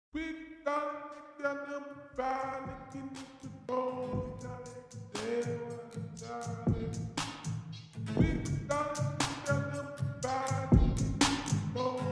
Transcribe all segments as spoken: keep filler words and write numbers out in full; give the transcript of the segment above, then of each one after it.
We got together by looking to go, darling. We got together by looking to go,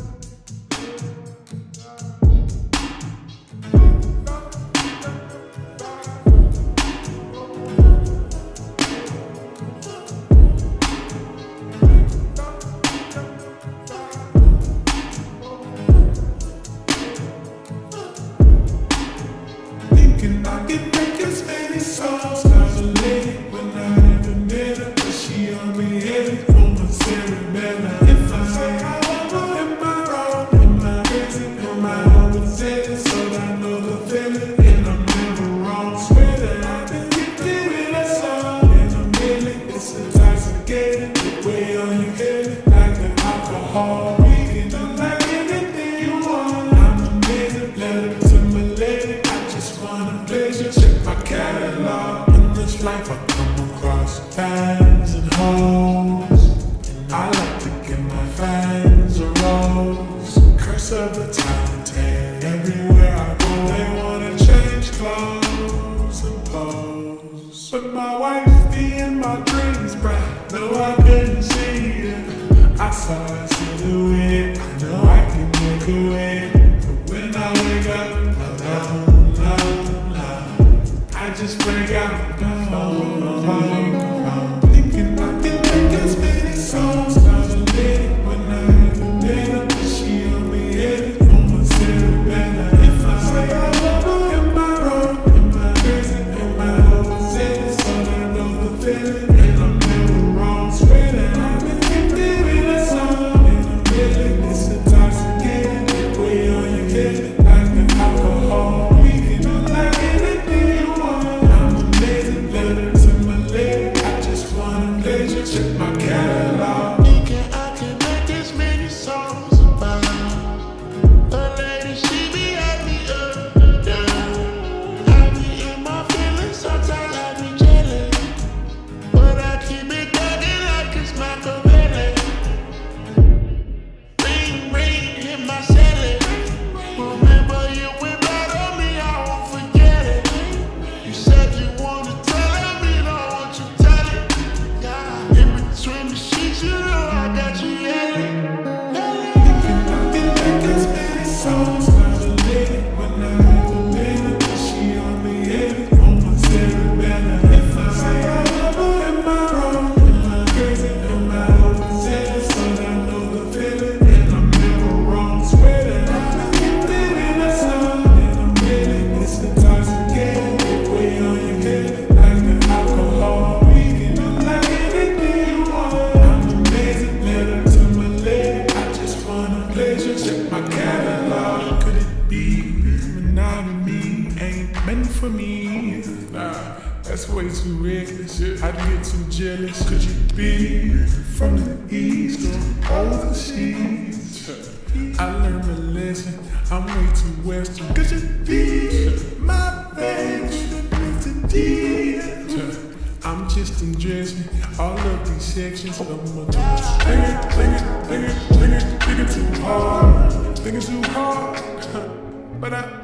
thinking I could make as many songs. Now a lady when I ever met her, but she on me heavy for my cerebellum. If I say I love her, am I wrong? Am I crazy? Am I overzealous? So I know the feeling, and I'm never wrong. Swear that I've been gifted with a song, and I'm feeling it's intoxicating. The way on you hit it, like the alcohol. We can do like anything you want. I'm amazing, letter to my lady. Pleasure, check my catalog. In this life I come across fans and hoes, and I like to give my fans a rose. Curse of the talented, everywhere I go they wanna change clothes and pose. But my wife be in my dreams bright, though I couldn't see it. I saw her silhouette, I know I can make a way. But when I wake up alone, I just break out the phone. Thinking I can make as many songs. Now a lady when I ever met her, but she on me heavy on my cerebellum. If I say I love her, am I wrong? Am I crazy? Am I overzealous? So I know the feeling, and I'm never wrong. Swear that I've been gifted with a song, and I'm feeling it's intoxicating. The way on your head, like the alcohol. We can do like anything you want. Check my catalog. Thinking I can make this many songs about a lady, she be at me up, down. I be in my feelings, sometimes I be jealous, but I keep it thugging like it's Machiavelli. Ring, ring, hit my celly. Remember you went bad on me, I won't forget it. You said you wanna tell me, don't want you tell it. Between the sheets, you know I got you yelling. Thinking I can make as many songs. Now a lady when I ever met her, but she on me heavy on my cerebellum. If I say I love her, am I wrong? Am I crazy? Am I overzealous? So I know the feeling, and I'm never wrong. Swear that I've been gifted in a song, and I'm feeling it's intoxicating. The way on your head, like the alcohol. We can do like anything you want. I'm amazing, letter to my lady. I just wanna pleasure, check my catalog. Could it be monogamy ain't meant for me? Nah, that's way too reckless. I'd get too jealous. Could you be from the east or overseas? I learned a lesson. I'm way too western. Could you be my favorite ethnicity? I'm just undressing all of these sections of my touch. Sing it, sing it, sing it, sing it, sing it too hard, sing it too hard. But I